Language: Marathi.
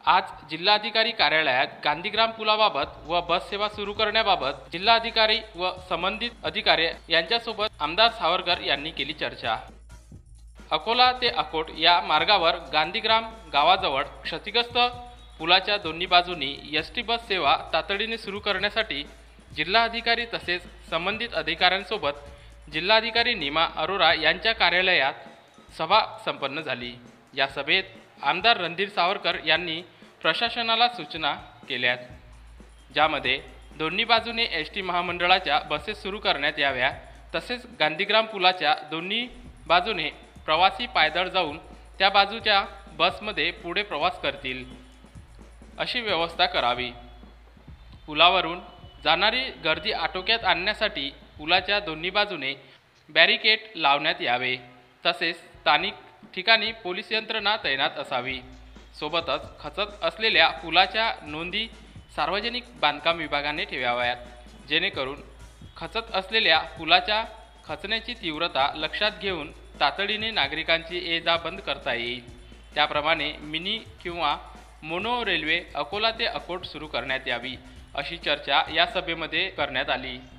आज जिल्हाधिकारी कार्यालयात गांधीग्राम पुलाबाबत व बस सेवा सुरू करण्याबाबत जिल्हाधिकारी व संबंधित अधिकारी यांच्यासोबत आमदार सावरकर यांनी केली चर्चा। अकोला ते अकोट या मार्गावर गांधीग्राम गावाजवळ क्षतिग्रस्त पुलाच्या दोन्ही बाजूंनी एसटी बस सेवा तातडीने सुरू करण्यासाठी जिल्हाधिकारी तसेच संबंधित अधिकाऱ्यांसोबत जिल्हाधिकारी नीमा अरोरा यांच्या कार्यालयात सभा संपन्न झाली। या सभेत आमदार रणधीर सावरकर यांनी प्रशासनाला सूचना केल्यात, ज्यामध्ये दोन्ही बाजूने एसटी महामंडळाच्या बसेस सुरू करण्यात याव्या, तसेच गांधीग्राम पुलाच्या दोन्ही बाजूने प्रवासी पायदळ जाऊन त्या बाजूच्या बसमध्ये पुढे प्रवास करतील अशी व्यवस्था करावी। पुलावरून जाणारी गर्दी आटोक्यात आणण्यासाठी पुलाच्या दोन्ही बाजूने बॅरिकेड लावण्यात यावे, तसेच स्थानिक ठिकाणी पोलीस यंत्रणा तैनात असावी। सोबतच खचत असलेल्या पुलाच्या नोंदी सार्वजनिक बांधकाम विभागाने ठेवाव्यात, जेणेकरून खचत असलेल्या पुलाच्या खचण्याची तीव्रता लक्षात घेऊन तातडीने नागरिकांची ये-जा बंद करता येईल। त्याप्रमाणे मिनी किंवा मोनो रेल्वे अकोला ते अकोट सुरू करण्यात यावी अशी चर्चा या सभेमध्ये करण्यात आली।